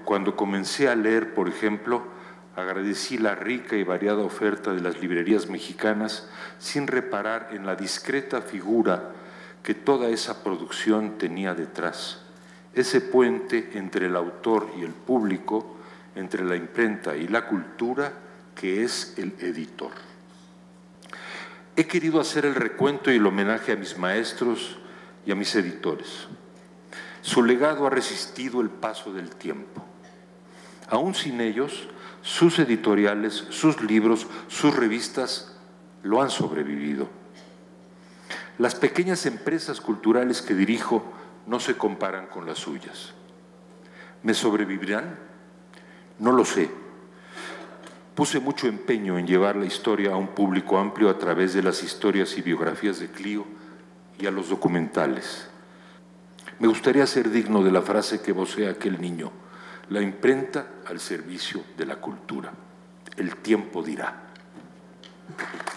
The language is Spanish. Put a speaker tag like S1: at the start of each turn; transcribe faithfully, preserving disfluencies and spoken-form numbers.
S1: Cuando comencé a leer, por ejemplo, agradecí la rica y variada oferta de las librerías mexicanas sin reparar en la discreta figura que toda esa producción tenía detrás, ese puente entre el autor y el público, entre la imprenta y la cultura, que es el editor. He querido hacer el recuento y el homenaje a mis maestros y a mis editores. Su legado ha resistido el paso del tiempo. Aún sin ellos, sus editoriales, sus libros, sus revistas lo han sobrevivido. Las pequeñas empresas culturales que dirijo no se comparan con las suyas. ¿Me sobrevivirán? No lo sé. Puse mucho empeño en llevar la historia a un público amplio a través de las historias y biografías de Clio y a los documentales. Me gustaría ser digno de la frase que vocea aquel niño: la imprenta al servicio de la cultura. El tiempo dirá.